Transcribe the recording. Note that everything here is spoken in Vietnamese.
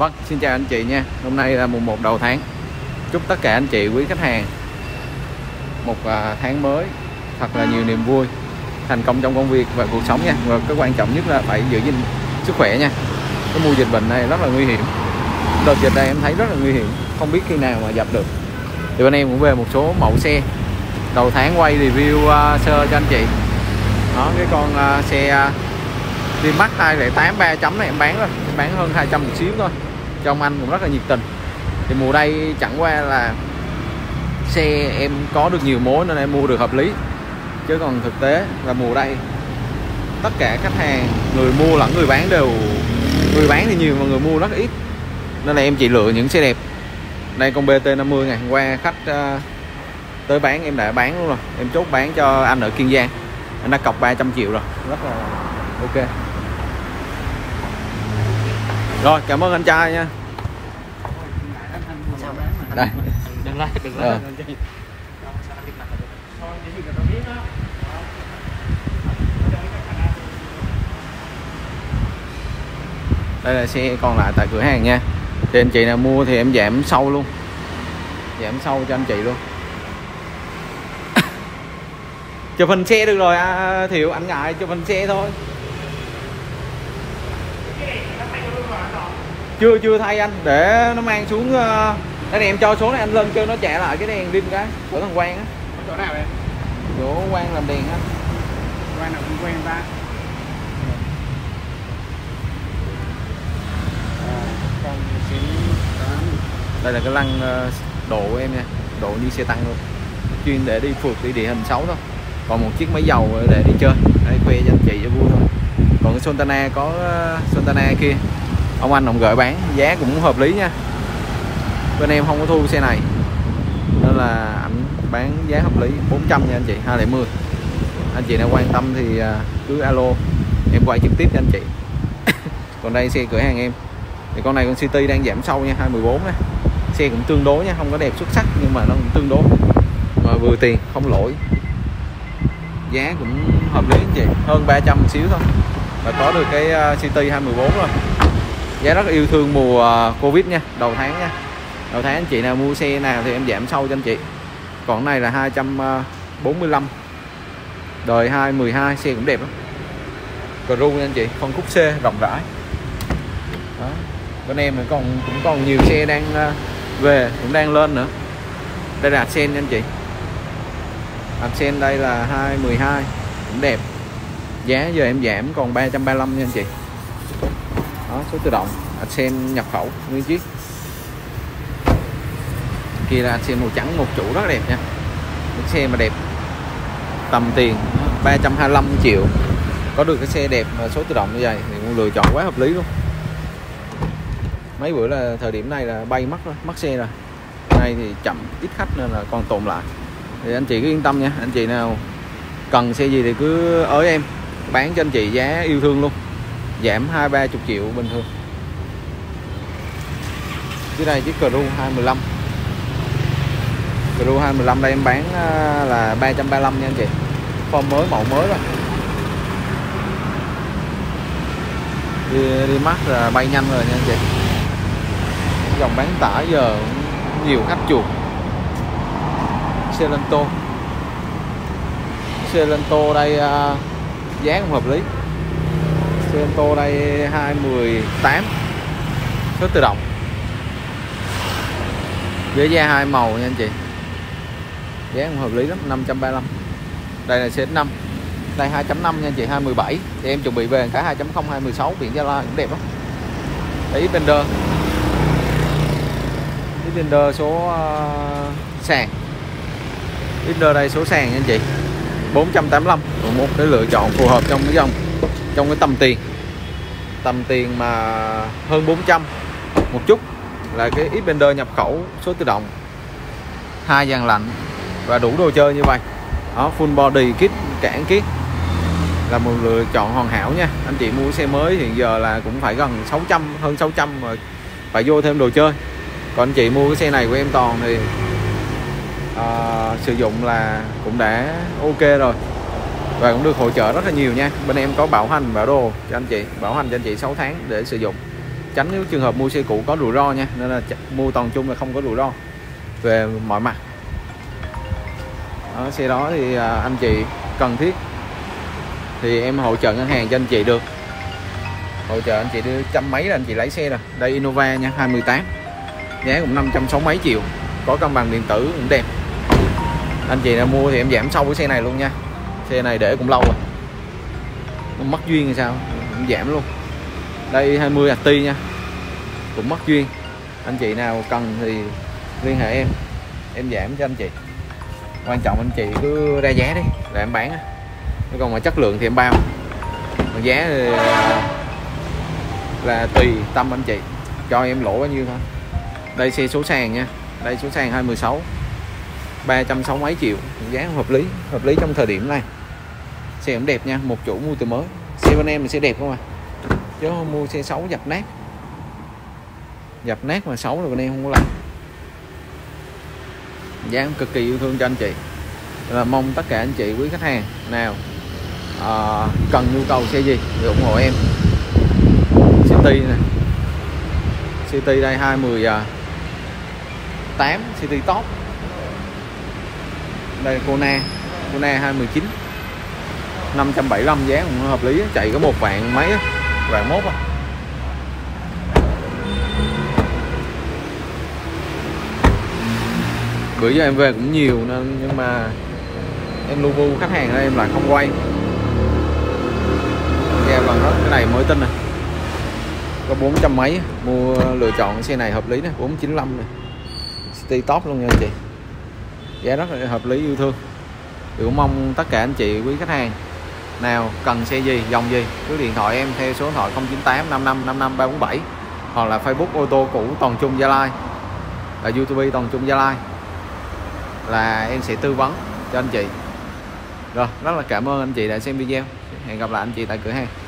Vâng, xin chào anh chị nha. Hôm nay là mùng 1 đầu tháng. Chúc tất cả anh chị quý khách hàng một tháng mới thật là nhiều niềm vui, thành công trong công việc và cuộc sống nha. Và cái quan trọng nhất là phải giữ gìn sức khỏe nha. Cái mùa dịch bệnh này rất là nguy hiểm. Đợt dịch này em thấy rất là nguy hiểm, không biết khi nào mà dập được. Thì bên em cũng về một số mẫu xe đầu tháng quay review sơ cho anh chị. Đó, cái con xe Rimac 208 3 chấm này em bán rồi, em bán hơn 200 một xíu thôi. Trong anh cũng rất là nhiệt tình. Thì mùa đây chẳng qua là xe em có được nhiều mối nên em mua được hợp lý, chứ còn thực tế là mùa đây tất cả khách hàng, người mua lẫn người bán đều, người bán thì nhiều mà người mua rất ít, nên là em chỉ lựa những xe đẹp. Đây con BT50 ngày hôm qua khách tới bán em đã bán luôn rồi, em chốt bán cho anh ở Kiên Giang, anh đã cọc 300 triệu rồi, rất là ok. Rồi, cảm ơn anh trai nha. Đây. Đừng lái. Đây là xe còn lại tại cửa hàng nha. Thì anh chị nào mua thì em giảm sâu luôn, giảm sâu cho anh chị luôn. Chụp hình xe được rồi Thiệu, anh ngại chụp hình xe thôi. Chưa thay anh, để nó mang xuống. Đây này, em cho số này anh lên kêu nó trả lại cái đèn rim cái của thằng Quang á. Chỗ nào vậy? Chỗ Quang làm đèn á. Quang nào cũng quen ta. Đây là cái lăng độ của em nha, độ như xe tăng luôn, chuyên để đi phượt, đi địa hình xấu thôi. Còn một chiếc máy dầu để đi chơi, đây khoe cho anh chị cho vui thôi. Còn cái Sontana có Sontana kia, ông anh gửi bán giá cũng hợp lý nha. Bên em không có thu xe này nên là ảnh bán giá hợp lý 400 nha anh chị, 210. Anh chị nào quan tâm thì cứ alo, em quay trực tiếp cho anh chị. Còn đây xe cửa hàng em thì con này con City đang giảm sâu nha, 214 nè. Xe cũng tương đối nha, không có đẹp xuất sắc nhưng mà nó cũng tương đối, mà vừa tiền không lỗi, giá cũng hợp lý anh chị, hơn 300 một xíu thôi và có được cái City 214 rồi. Giá rất là yêu thương mùa Covid nha, đầu tháng nha. Đầu tháng anh chị nào mua xe nào thì em giảm sâu cho anh chị. Còn này là 245 đời 212, xe cũng đẹp lắm. Cru nha anh chị, phân khúc C rộng rãi. Đó. Bên em cũng còn nhiều xe đang về, cũng đang lên nữa. Đây là Accent nha anh chị. Accent đây là 212 cũng đẹp. Giá giờ em giảm còn 335 nha anh chị. Đó, số tự động Accent nhập khẩu nguyên chiếc. Kia là Accent màu trắng một chủ rất đẹp nha. Cái xe mà đẹp tầm tiền 325 triệu có được cái xe đẹp mà số tự động như vậy thì cũng lựa chọn quá hợp lý luôn. Mấy bữa là thời điểm này là bay mất rồi, mất xe rồi. Nay thì chậm ít khách nên là còn tồn lại. Thì anh chị cứ yên tâm nha, anh chị nào cần xe gì thì cứ ới em, bán cho anh chị giá yêu thương luôn, giảm 20-30 triệu bình thường. Cái này chiếc Cru 215, Cru 215 đây em bán là 335 nha anh chị, form mới, mẫu mới rồi. Đi mắt là bay nhanh rồi nha anh chị. Dòng bán tải giờ nhiều khách chuột. Celento đây giá cũng hợp lý. Celento đây 218 số tự động, với da hai màu nha anh chị, giá cũng hợp lý lắm, 535. Đây là CX5, đây 2.5 nha anh chị, 217. Thì em chuẩn bị về cả 2.0 216 biển Gia Lai cũng đẹp lắm. Đấy, Defender số sàn, Defender đây số sàn nha anh chị, 485. Một cái lựa chọn phù hợp trong cái dòng, trong cái tầm tiền mà hơn 400 một chút, là cái Defender nhập khẩu số tự động, 2 dàn lạnh và đủ đồ chơi như vậy. Đó, full body kit, cản kit, là một lựa chọn hoàn hảo nha. Anh chị mua xe mới hiện giờ là cũng phải gần 600, hơn 600 mà phải vô thêm đồ chơi. Còn anh chị mua cái xe này của em Toàn thì sử dụng là cũng đã ok rồi và cũng được hỗ trợ rất là nhiều nha. Bên em có bảo hành, bảo đồ cho anh chị, bảo hành cho anh chị 6 tháng để sử dụng. tránh những trường hợp mua xe cũ có rủi ro nha, nên là mua toàn chung là không có rủi ro về mọi mặt. Đó, xe đó thì anh chị cần thiết thì em hỗ trợ ngân hàng cho anh chị được, hỗ trợ anh chị đưa trăm mấy là anh chị lấy xe rồi. Đây Innova nha, 2018, giá cũng 560 mấy triệu, có cân bằng điện tử cũng đẹp. Anh chị nào mua thì em giảm sâu cái xe này luôn nha, xe này để cũng lâu rồi, nó mất duyên hay sao cũng giảm luôn. Đây 20 Acti nha, cũng mất duyên. Anh chị nào cần thì liên hệ em giảm cho anh chị. Quan trọng anh chị cứ ra giá đi là em bán, còn mà chất lượng thì em bao, mà giá thì là tùy tâm anh chị cho em lỗ bao nhiêu thôi. Đây xe số sàn nha, đây số sàn 2016, 360 mấy triệu, giá hợp lý trong thời điểm này. Xe cũng đẹp nha, một chủ mua từ mới. Xe bên em thì sẽ đẹp không à, chứ không mua xe xấu dập nát mà xấu rồi bên em không có làm. Giá cực kỳ yêu thương cho anh chị, là mong tất cả anh chị quý khách hàng nào cần nhu cầu xe gì thì ủng hộ em. City này, City đây 2018 City top. Đây Kona 2019, 575, giá cũng hợp lý, chạy có 1 vạn mấy, vạn mốt á. Bữa giờ em về cũng nhiều nên, nhưng mà em lu bu khách hàng em lại không quay. Nghe bằng hết cái này mới tin này, có 400 mấy, mua lựa chọn xe này hợp lý nè, 495 này, City top luôn nha anh chị, giá rất là hợp lý yêu thương. Thì cũng mong tất cả anh chị quý khách hàng nào cần xe gì, dòng gì cứ điện thoại em theo số điện thoại 098 55 55 347, hoặc là Facebook ô tô cũ Toàn Trung Gia Lai, là YouTube Toàn Trung Gia Lai, là em sẽ tư vấn cho anh chị. Rồi, rất là cảm ơn anh chị đã xem video. Hẹn gặp lại anh chị tại cửa hàng.